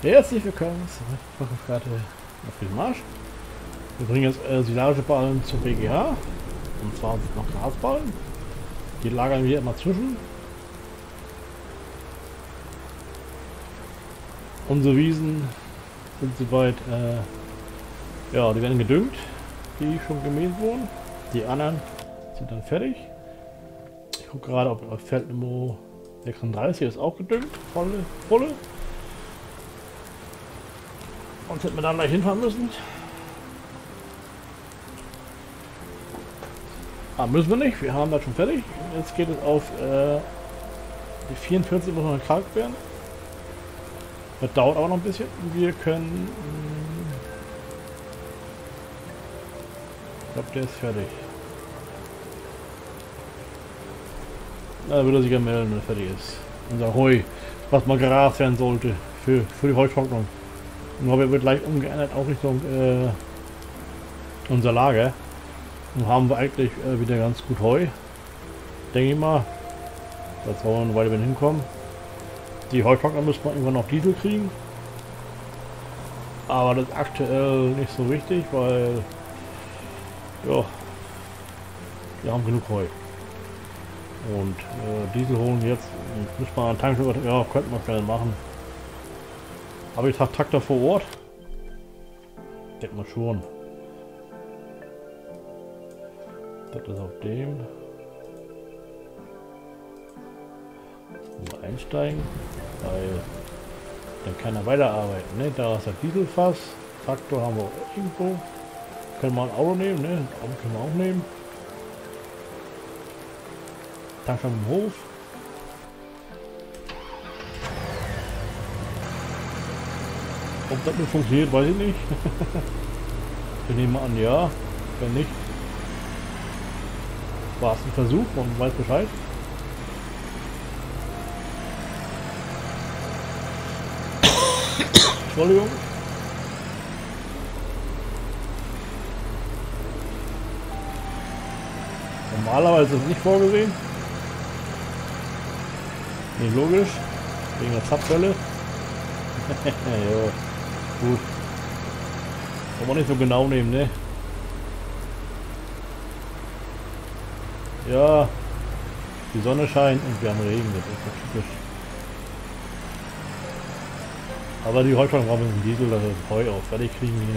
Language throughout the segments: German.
Herzlich willkommen zur Wochenfährte auf den Marsch. Wir bringen jetzt silagische Ballen zur BGH. Und zwar sind noch Grasballen. Die lagern wir immer zwischen. Unsere Wiesen sind soweit, ja, die werden gedüngt, die schon gemäht wurden. Die anderen sind dann fertig. Ich gucke gerade, ob auf Feld Nummer 36 ist auch gedüngt. Volle. Und hätten wir dann gleich hinfahren müssen. Aber müssen wir nicht, wir haben das schon fertig. Jetzt geht es auf die 44, muss noch gekalkt werden. Das dauert aber noch ein bisschen. Wir können... ich glaube, der ist fertig. Na, da würde er sich ja melden, wenn er fertig ist. Unser Heu, was mal gerast werden sollte für die Heutrocknung. Und Heu wird gleich umgeändert auch Richtung unser Lager. Nun haben wir eigentlich wieder ganz gut Heu. Denke ich mal. Da sollen wir eine Weile hinkommen. Die Heutrockner müssen wir irgendwann noch Diesel kriegen. Aber das ist aktuell nicht so wichtig, weil ja, wir haben genug Heu. Und Diesel holen jetzt, müssen wir einen Tankstelle, ja, könnten wir schnell machen. Aber ich habe Traktor vor Ort. Denkt man schon. Das ist auf dem. Mal einsteigen, weil dann kann er weiterarbeiten. Ne? Da ist der Dieselfass. Traktor haben wir auch irgendwo. Können wir ein Auto nehmen, ne? Ein Auto können wir auch nehmen. Tankstelle im Hof. Ob das nun funktioniert, weiß ich nicht. Wir nehmen an, ja. Wenn nicht, war es ein Versuch, man weiß Bescheid. Entschuldigung. Normalerweise ist es nicht vorgesehen. Nicht logisch. Wegen der Zapfwelle. Ja, gut. Kann man nicht so genau nehmen, ne? Ja, die Sonne scheint und wir haben Regen, das ist doch typisch. Aber die Heutrocknung brauchen wir mit dem Diesel, dass wir das Heu auch fertig kriegen hier.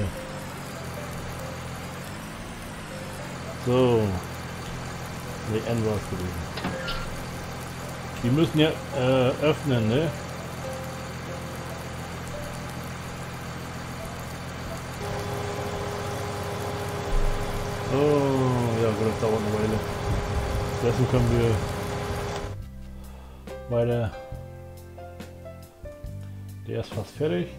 So. Die N war es gewesen. Die müssen ja öffnen, ne? Oh, ja gut, das dauert eine Weile. Dessen können wir weiter. Der ist fast fertig.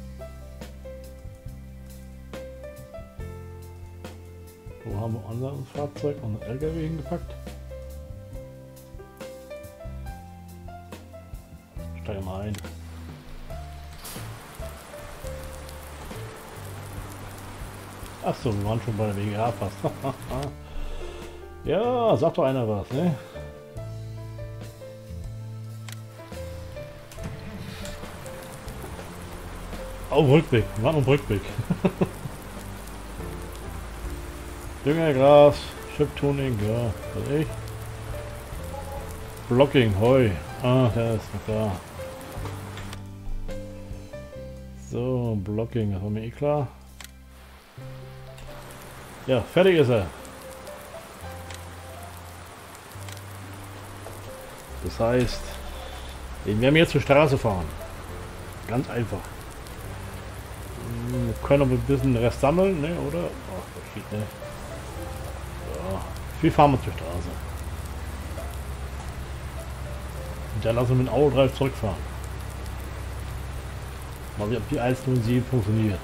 Wo haben wir unser Fahrzeug und LKW hingepackt? Steigen wir ein. Achso, wir waren schon bei der WGA fast. Ja, sagt doch einer was, ne? Auf Rückweg, wir waren auf Rückweg. Dünger, Gras, Chip-Tuning, ja, was ich. Blocking, Heu. Ah, der ist noch da. So, Blocking, das war mir eh klar. Ja, fertig ist er. Das heißt, den werden wir jetzt zur Straße fahren. Ganz einfach. Wir können noch ein bisschen Rest sammeln, ne, oder? Ach, das geht, ne? So. Wir fahren wir zur Straße. Und dann lassen wir mit dem Autodrive zurückfahren. Mal sehen, ob die 107 funktioniert.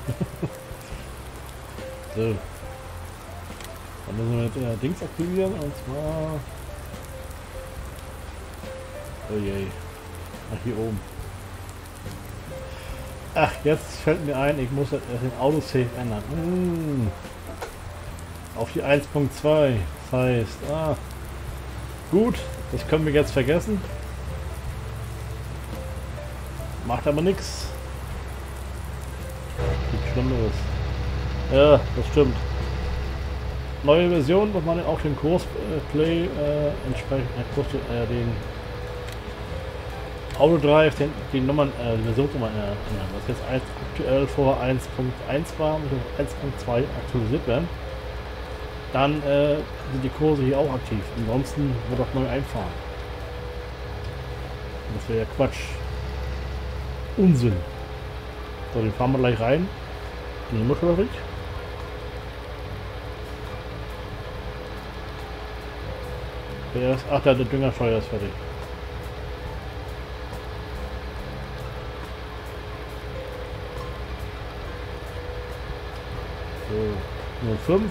So. Dann müssen wir jetzt Dings aktivieren, und zwar... oh je. Ach, hier oben. Ach, jetzt fällt mir ein, ich muss den Autosave ändern. Auf die 1.2. Das heißt, gut, das können wir jetzt vergessen. Macht aber nichts. Schlimmeres. Ja, das stimmt. Neue Version, dass man auch den Kursplay entsprechend den Autodrive, die Nummern, die Versionsnummern ändern. Was jetzt aktuell vorher 1.1 war und 1.2 aktualisiert werden. Dann sind die Kurse hier auch aktiv. Ansonsten wird auch neu einfahren. Das wäre ja Quatsch. Unsinn. So, den fahren wir gleich rein in die Motorfabrik. Ach, der Düngersteuer ist fertig. So, nur 5.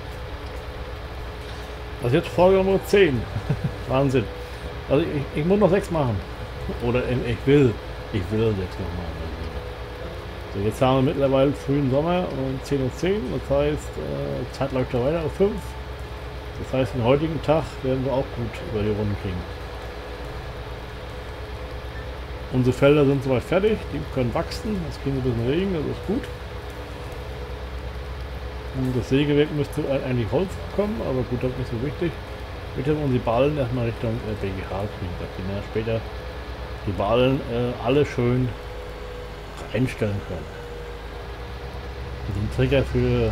Das ist jetzt Folge Nummer 10. Wahnsinn. Also ich muss noch 6 machen. Oder ich will 6 noch machen. So, jetzt haben wir mittlerweile frühen Sommer und 10:10 Uhr. Das heißt, Zeit läuft da weiter auf 5. Das heißt, den heutigen Tag werden wir auch gut über die Runden kriegen. Unsere Felder sind soweit fertig, die können wachsen, jetzt kriegen wir ein bisschen Regen, das ist gut. Und das Sägewerk müsste eigentlich Holz bekommen, aber gut, das ist nicht so wichtig. Wir können unsere Ballen erstmal Richtung BGH kriegen, dass wir dann später die Ballen alle schön einstellen können. Und den Trigger für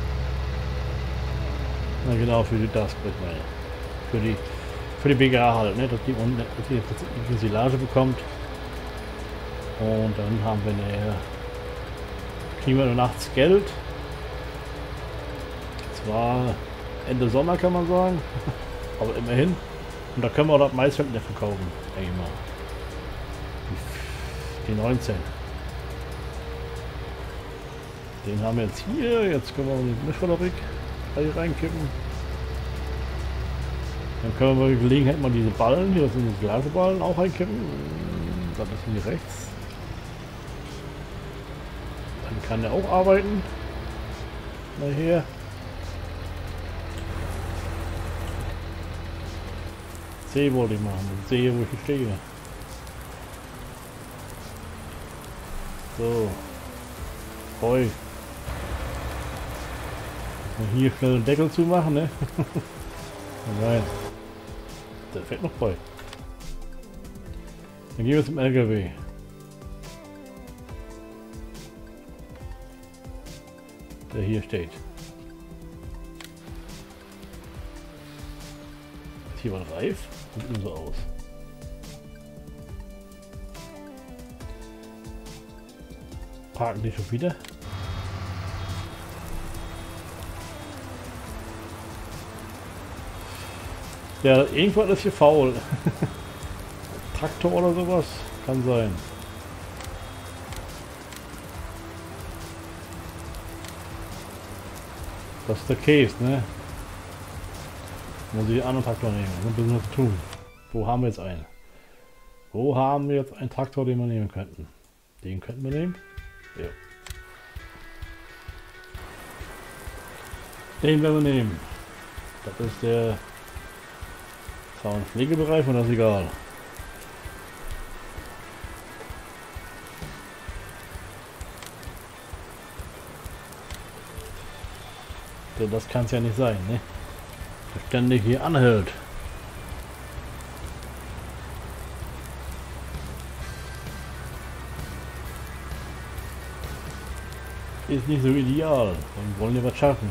na genau, für die für die BGA halt, ne, dass die unten die Silage bekommt. Und dann haben wir nachher, kriegen wir nachts Geld. Zwar Ende Sommer kann man sagen, aber immerhin. Und da können wir auch das Maisfeld nicht verkaufen, denke ich mal. Die 19. Den haben wir jetzt hier, jetzt können wir in die Mischfabrik reinkippen. Dann können wir bei Gelegenheit mal diese Ballen, hier das sind die Silageballen, auch reinkippen. Das ist hier rechts. Dann kann der auch arbeiten. Nachher. C wollte ich machen. Ich sehe, wo ich stehe. So. Heu. Und hier schnell den Deckel zumachen, ne? Nein. Der fällt noch bei. Dann gehen wir zum LKW. Der hier steht. Ist hier was reif? Sieht nur so aus. Parken die schon wieder? Ja, irgendwas ist hier faul. Traktor oder sowas? Kann sein. Das ist der Case, ne? Muss ich einen anderen Traktor nehmen. Das ist ein bisschen was zu tun. Wo haben wir jetzt einen? Wo haben wir jetzt einen Traktor, den wir nehmen könnten? Den könnten wir nehmen? Ja. Den werden wir nehmen. Das ist der Pflegebereich und das ist egal. Denn das kann es ja nicht sein, ne? Der ständig hier anhält. Ist nicht so ideal. Wir wollen ja was schaffen.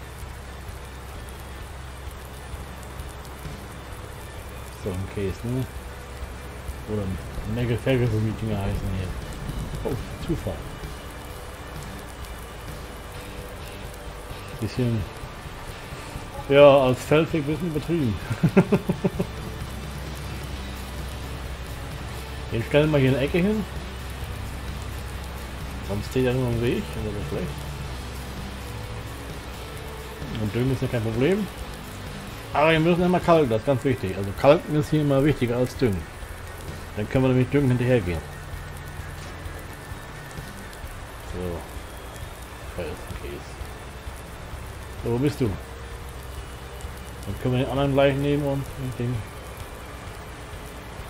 So ein Case, ne? Oder Mega Ferguson Meeting heißen hier. Oh, Zufall. Bisschen, ja, als Feldweg ein bisschen übertrieben. Den stellen wir hier in die Ecke hin. Sonst steht er nur am Weg, also das ist schlecht. Und Düngen ist ja kein Problem. Aber wir müssen immer kalken, das ist ganz wichtig. Also Kalken ist hier immer wichtiger als Düngen. Dann können wir nämlich Düngen hinterher gehen. So. So, wo bist du? Dann können wir den anderen gleich nehmen und den.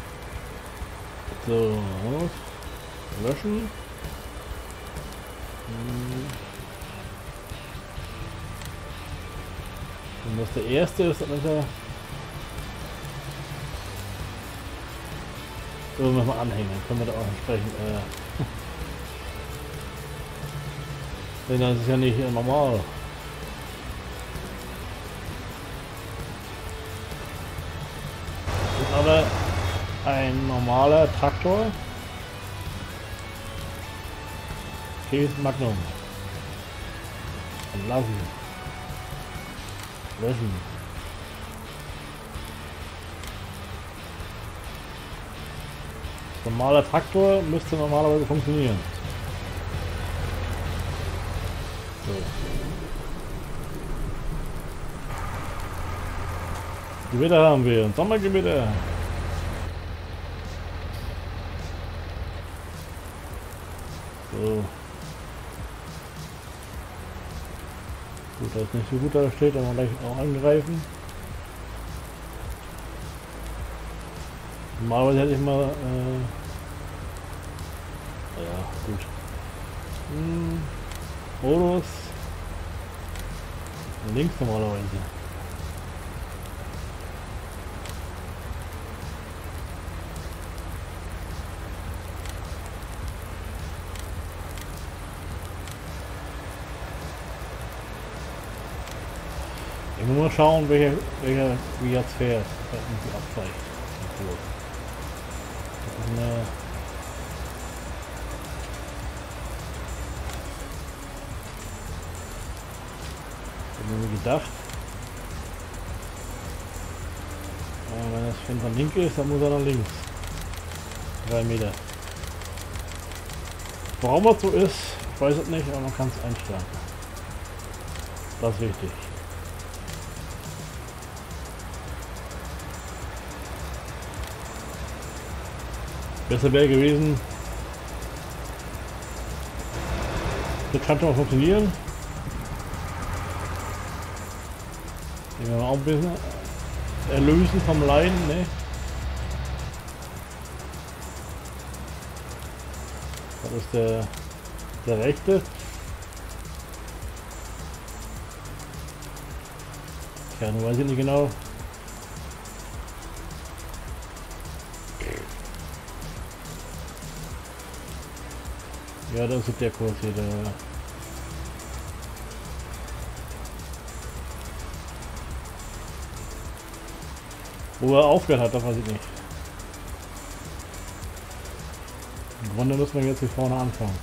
So, löschen. Wenn das der erste ist, dann ist er... So, müssen wir anhängen, dann können wir da auch entsprechend... Denn das ist ja nicht normal. Das ist aber ein normaler Traktor. Case Magnum. Lassen. Löschen. Normaler Traktor müsste normalerweise funktionieren. So. Gewitter haben wir, ein Sommergewitter. So. Gut, das ist nicht so gut da steht, aber gleich auch angreifen. Normalerweise hätte ich mal ja, gut. Modus links normalerweise. Ich muss mal schauen, welcher wie jetzt fährt. Das irgendwie abweicht. Das ist eine ich habe mir gedacht, wenn das Fenster links ist, dann muss er nach links. 3 Meter. Warum das so ist, ich weiß es nicht, aber man kann es einstellen. Das ist wichtig. Besser wäre gewesen, das kann schon funktionieren. Den werden wir auch ein bisschen erlösen vom Leiden, ne? Das ist der rechte. Ja, nun weiß ich nicht genau. Ja, das ist der Kurs hier, der... Wo er aufgehört hat, das weiß ich nicht. Im Grunde müssen wir jetzt hier vorne anfangen.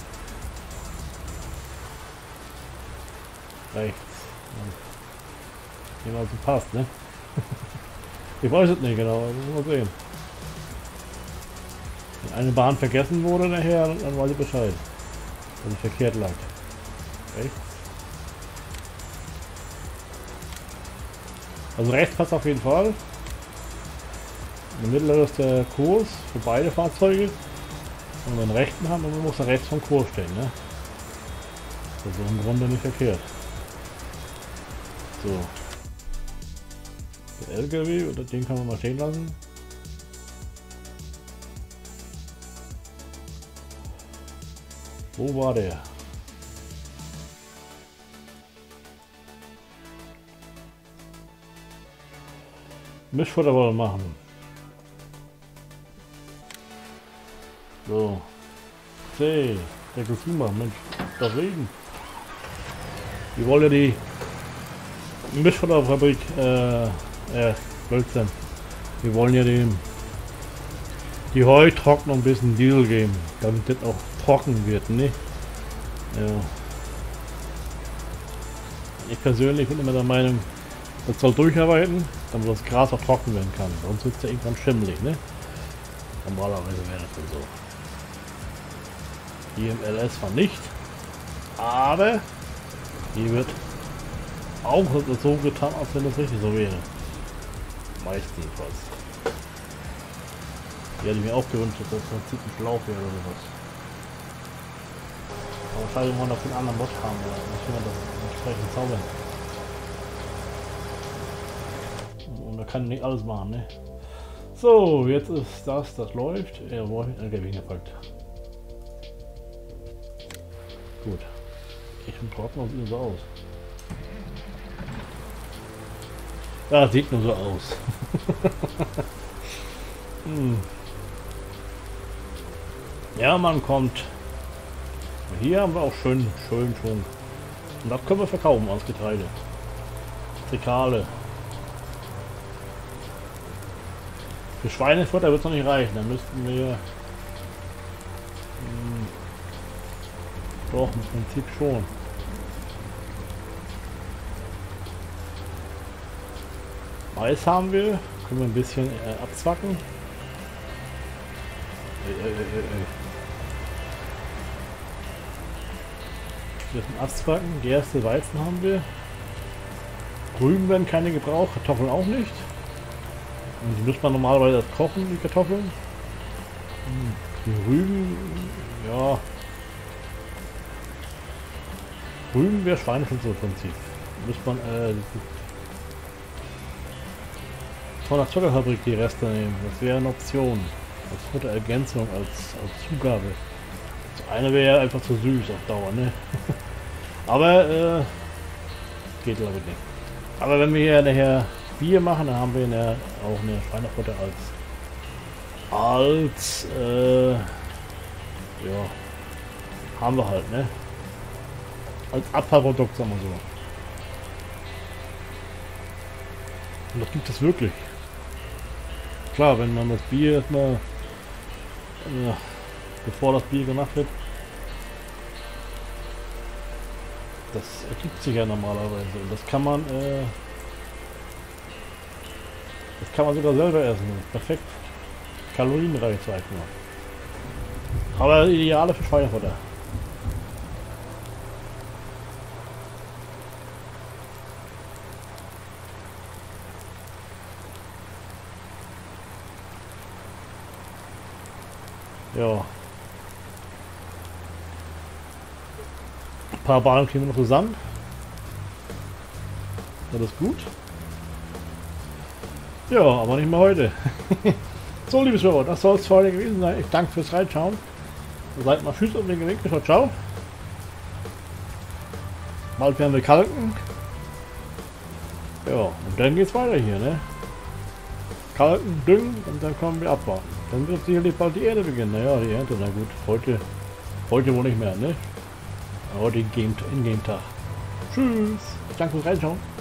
Rechts. Wie man so passt, ne? Ich weiß es nicht genau, das müssen wir sehen. Wenn eine Bahn vergessen wurde nachher, dann weiß ich Bescheid. Wenn ich verkehrt lag. Rechts. Also rechts passt auf jeden Fall. In der Mitte ist der Kurs für beide Fahrzeuge. Und den rechten haben und man muss rechts vom Kurs stehen, ne? Das ist im Grunde nicht verkehrt. So. Der LKW, oder den kann man mal stehen lassen. Wo war der? Mischfutter wollen wir machen. So. C. Der Consumer, Mensch. Das Regen. Wir wollen ja die Mischfutterfabrik, Blödsinn. Wir wollen ja die Heutrocknung ein bisschen Diesel geben, damit das auch trocken wird, ne? Ja. Ich persönlich bin immer der Meinung, das soll durcharbeiten, damit das Gras auch trocken werden kann. Sonst wird es ja irgendwann schimmelig, ne? Normalerweise wäre das dann so. Hier im LS zwar nicht, aber hier wird auch so getan, als wenn das richtig so wäre. Meistens jedenfalls. Die hätte ich mir auch gewünscht, dass das Prinzip ein Schlauch wäre oder sowas. Aber wahrscheinlich wollen wir auf den anderen Bot haben, oder ich will das entsprechend zaubern. Und da kann nicht alles machen, ne? So, jetzt ist das läuft. Er wollte LKW gepackt. Gut. Ich bin trotzdem noch sieht so aus. Ja, sieht nur so aus. Ja, man kommt. Hier haben wir auch schön schon. Und das können wir verkaufen als Getreide. Rekale. Für Schweinefutter wird es noch nicht reichen. Dann müssten wir... doch, im Prinzip schon. Mais haben wir. Können wir ein bisschen abzwacken. Wir müssen abzwacken. Gerste, Weizen haben wir. Rüben werden keine gebraucht. Kartoffeln auch nicht. Und die muss man normalerweise kochen, die Kartoffeln. Die Rüben, ja. Rüben wäre Schweinefutter im Prinzip. Muss man von der Zuckerfabrik die Reste nehmen. Das wäre eine Option. Als Futterergänzung, als Zugabe. Das eine wäre ja einfach zu süß auf Dauer, ne? Aber geht glaube ich nicht. Aber wenn wir hier nachher Bier machen, dann haben wir auch eine Schweinefutter als ja, haben wir halt, ne? Als Abfallprodukt, sagen wir so. Und das gibt es wirklich. Klar, wenn man das Bier erstmal, bevor das Bier gemacht wird, das ergibt sich ja normalerweise. Und das kann man sogar selber essen. Perfekt. Kalorienreich, sag ich mal. Aber ideale für Schweinefutter. Ja. Ein paar Bahnen kriegen wir noch zusammen. Das ist gut. Ja, aber nicht mehr heute. So, liebes Hörer, das soll es für heute gewesen sein. Ich danke fürs Reinschauen. Seid mal tschüss und den Gelink. Ciao. Bald werden wir kalken. Ja, und dann geht's weiter hier, ne? Kalken, düngen und dann kommen wir abbauen. Dann wird sicherlich bald die Ernte beginnen. Naja, die Ernte, na gut. Heute wohl nicht mehr, ne? Heute in Game Tag. Tschüss. Danke fürs Reinschauen.